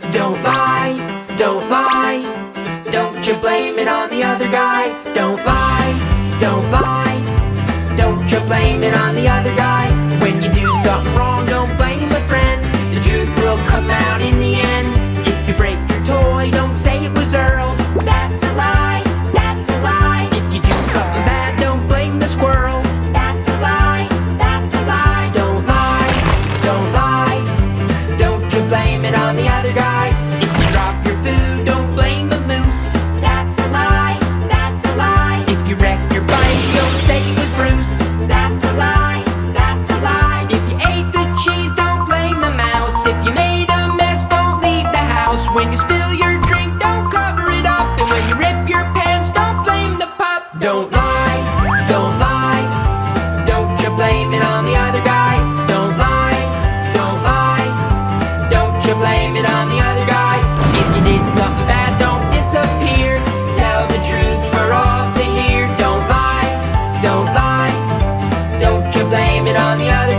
Don't lie, don't lie. Don't you blame it on the other guy. Don't lie, don't lie. Don't you blame it on the other guy. When you do something wrong, don't blame a friend. The truth will come out in the end. If you break your toy, don't say it was Earl. That's a lie, that's a lie. If you do something bad, don't blame the squirrel. That's a lie, that's a lie. Don't lie, don't lie. Don't you blame it on the other guy. If you drop your food, don't blame the moose. That's a lie, that's a lie. If you wreck your bike, don't say it was Bruce. That's a lie, that's a lie. If you ate the cheese, don't blame the mouse. If you made a mess, don't leave the house. When you spill your drink, don't cover it up. And when you rip your pants, don't blame the pup. Don't lie, don't lie. Don't you blame it on the other guy. Don't lie, don't lie. Don't you blame it on the other guy. If you did something bad, don't disappear. Tell the truth for all to hear. Don't lie, don't lie. Don't you blame it on the other